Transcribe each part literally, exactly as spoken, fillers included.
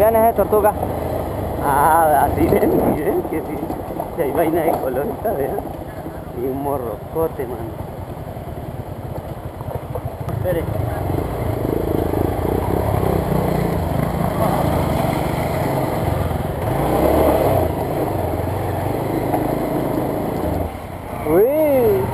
Vean esa tortuga. Ah, así ven, miren que sí. Si hay vaina de color, vean. Y un morrocote, mano. Espere. Uy.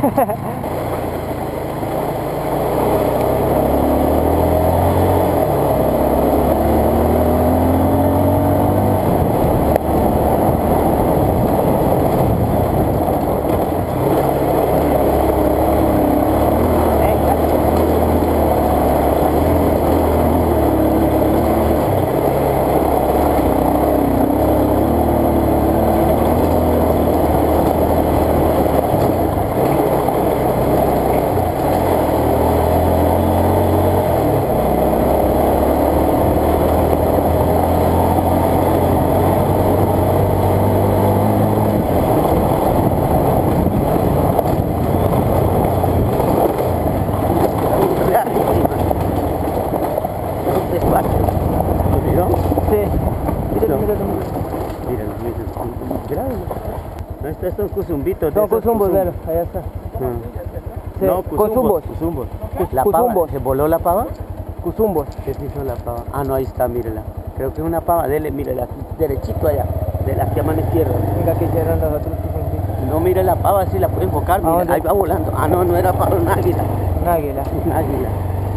Estos son cuzumbitos. Son cuzumbos, vean, allá está. Ah. Sí, No, cuzumbos. Cuzumbos. Cus- La pava, cuzumbos. ¿se voló la pava? Cuzumbos. ¿Qué se hizo la pava? Ah, no, ahí está, mírela. Creo que es una pava, dele, mírela, derechito allá, de la que a mano izquierda. Mira, aquí llegan los otros cuzumbitos. No, mire la pava, si la puede enfocar, mira, dónde? ahí va volando. Ah, no, no era pava, un águila. Un águila. Un águila.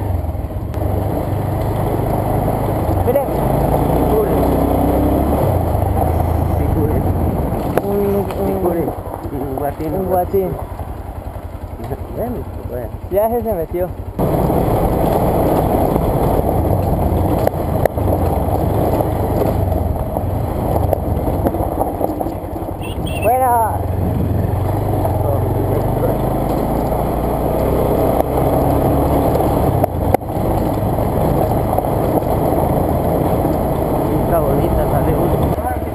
Miren. Figure. Un, Figure. un, Un guatín. un guatín. Bueno, bueno. Ya ese se metió. Buena. Está bonita, sale uno.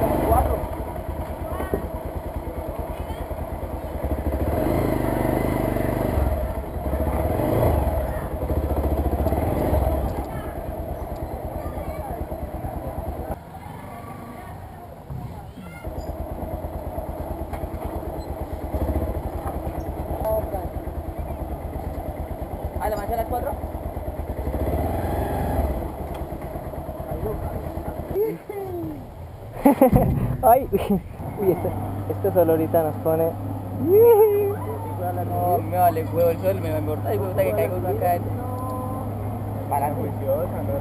¿A la mancha a las cuatro? Ay, uy, esto, esto solo ahorita nos pone. No, me vale huevo el sol, me va a importar y me gusta que caiga uno acá. Para la juiciosa, no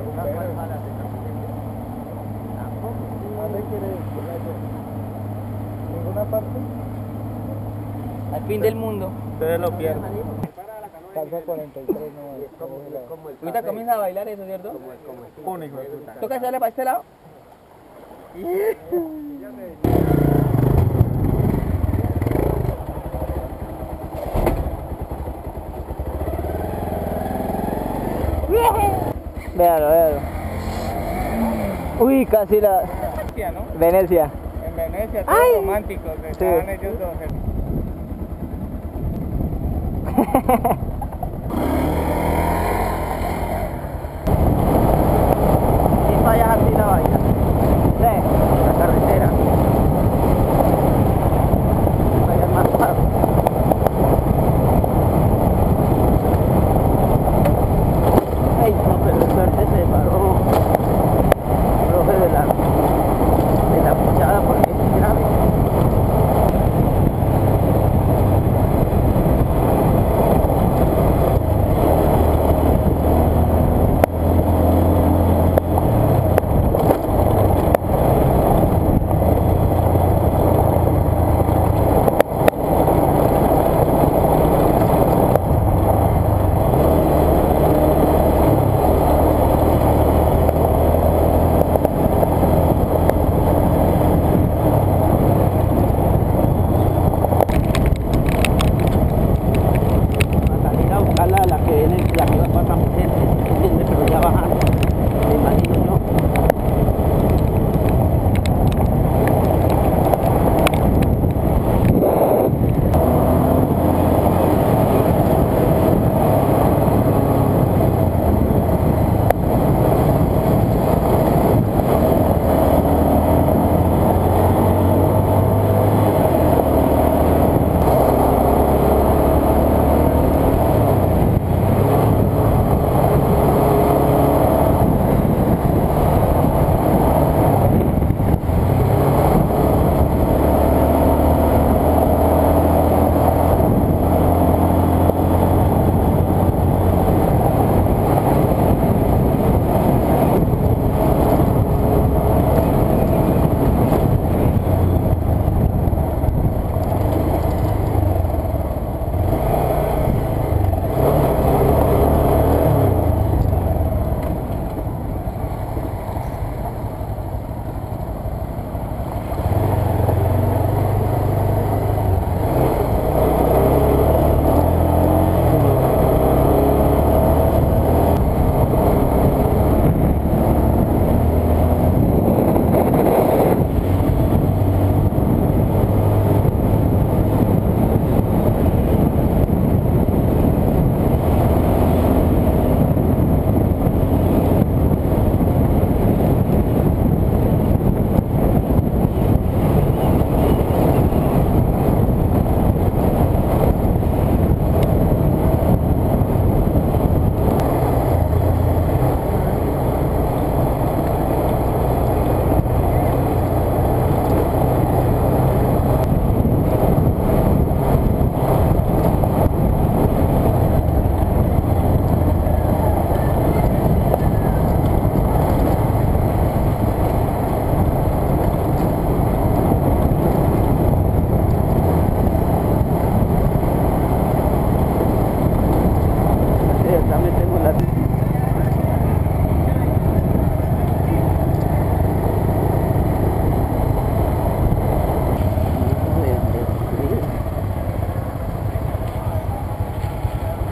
¿ninguna parte? Al fin del mundo. Ustedes lo pierden. Calza cuarenta y tres, no. Ahorita comienza a bailar eso, ¿cierto? Único de puta. ¿Toca hacerle para este lado? Véalo, véalo. Uy, casi la... Venecia, ¿no? Venecia. En Venecia, todo Ay. romántico, que Sí. estaban ellos dos. Y vaya así la vaina. Sí. La carretera. Vaya más fácil. Ay, no, pero suerte se paró. Profe de la, de la puchada porque es grave.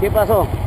¿Qué pasó?